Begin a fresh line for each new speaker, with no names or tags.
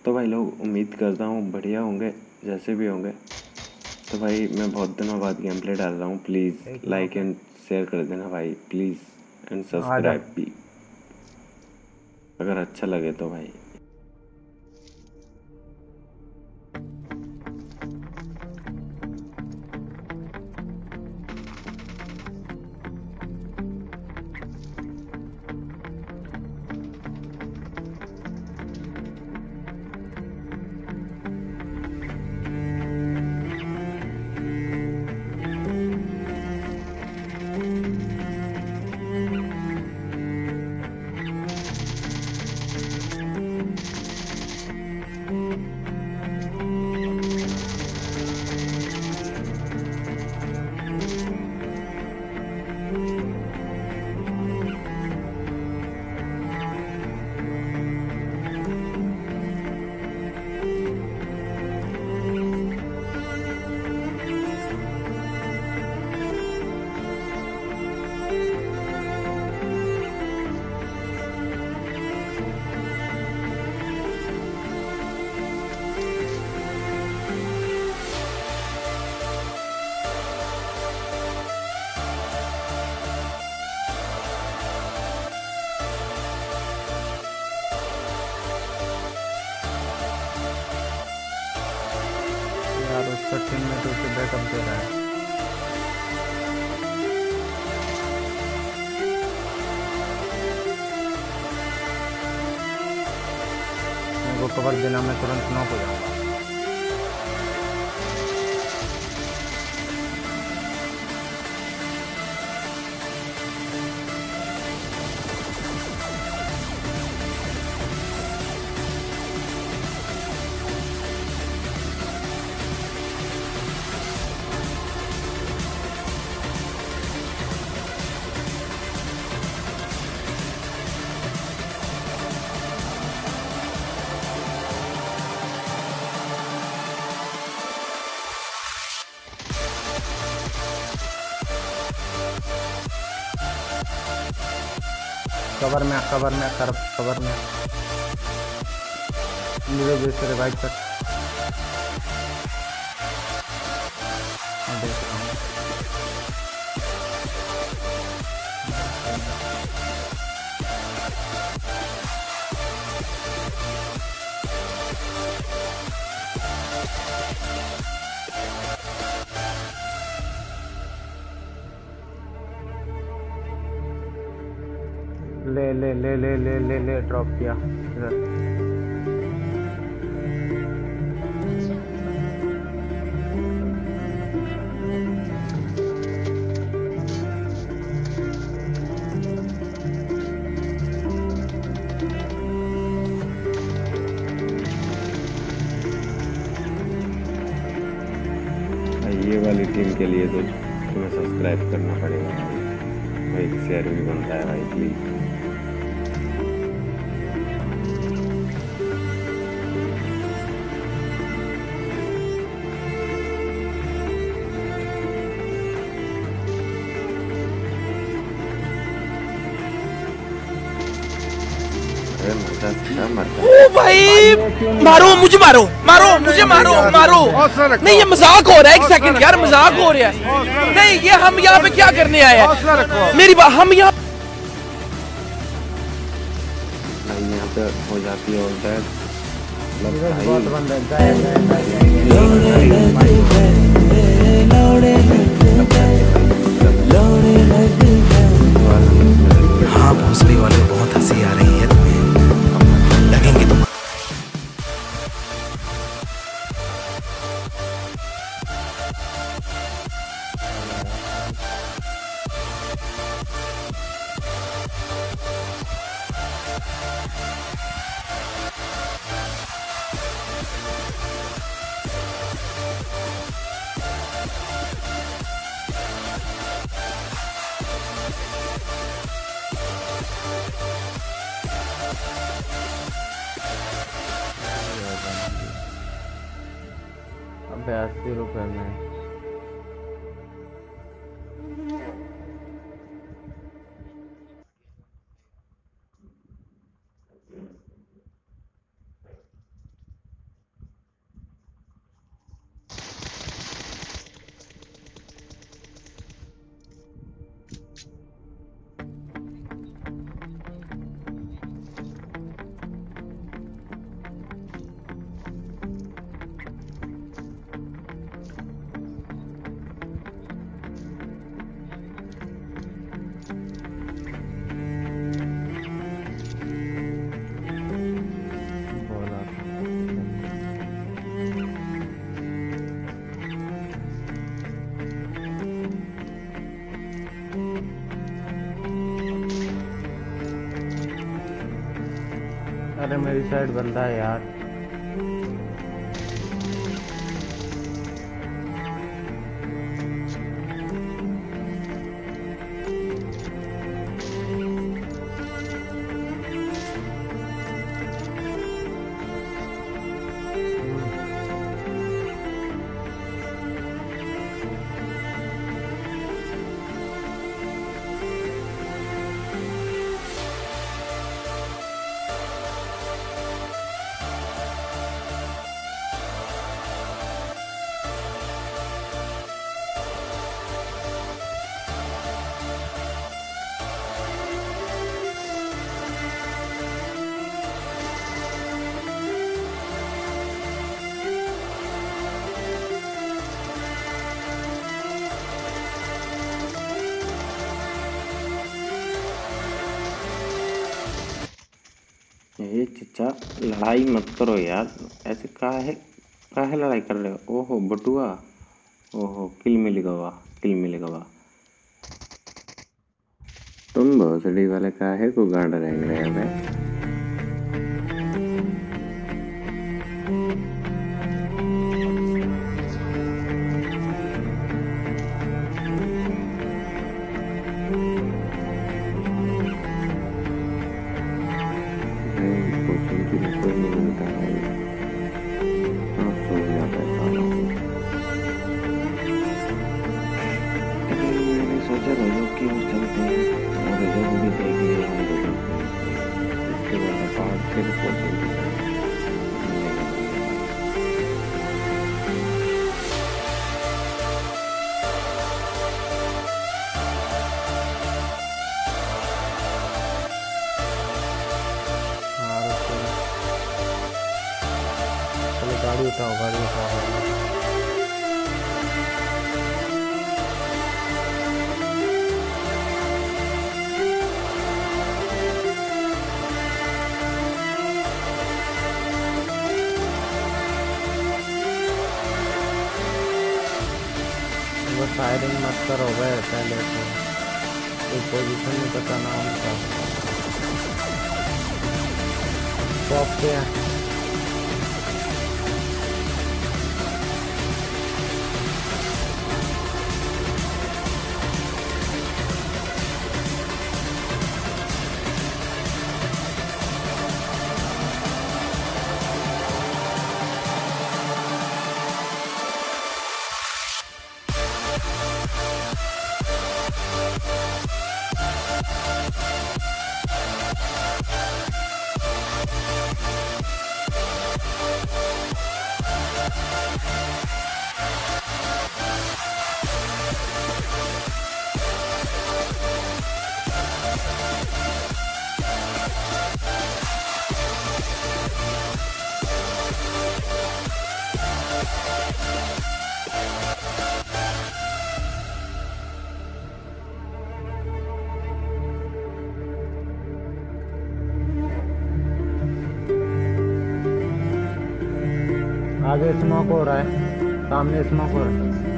तो भाई लोग उम्मीद करता हूँ बढ़िया होंगे, जैसे भी होंगे। तो भाई मैं बहुत दिनों बाद गेम प्ले डाल रहा हूँ, प्लीज़ लाइक एंड शेयर कर देना भाई, प्लीज़ एंड सब्सक्राइब भी अगर अच्छा लगे तो भाई।
यार उसका टीम में तो उसे बैकअप दे रहा है। मेरे को कवर देना, मैं तुरंत नॉक हो जाऊंगा। कवर में कवर में मुझे बेस से रिवाइव कर। मैं देख रहा हूँ। ले ले ले ले ले ले ले ड्रॉप किया इधर।
ये वाली टीम के लिए तो तुम्हें सब्सक्राइब करना पड़ेगा भाई, एक शेयर भी बनता है भाई, प्लीज़।
ओ भाई मारो मुझे, मारो। नहीं ये मजाक हो रहा है, एक सेकंड यार, मजाक हो रहा है। नहीं ये हम यहाँ पे क्या करने आए हैं? मेरी बात, हम यहाँ
पे हो जाती है उल्टा।
बहुत बंदा
हाँ भोसड़ी वाले, बहुत हंसी आ रही है तुम्हें, लगेंगे तुम।
अब 80 रुपए में पे मेरी साइड बंदा है यार।
ये चचा लड़ाई मत करो यार, ऐसे काहे लड़ाई कर रहे हो? ओहो बटुआ, ओहो किल मिल गवा, किल मिल गवा। तुम भोसड़ी वाले काहे को गांड रेंग रहे हैं?
गाड़ी उठाओ, गाड़ी उठाओ। वो फायरिंग मत करो भाई, पहले तो पोजीशन नहीं पता ना उनका। टॉप पे है। आगे स्मोक हो रहा है, सामने स्मोक हो रहा है।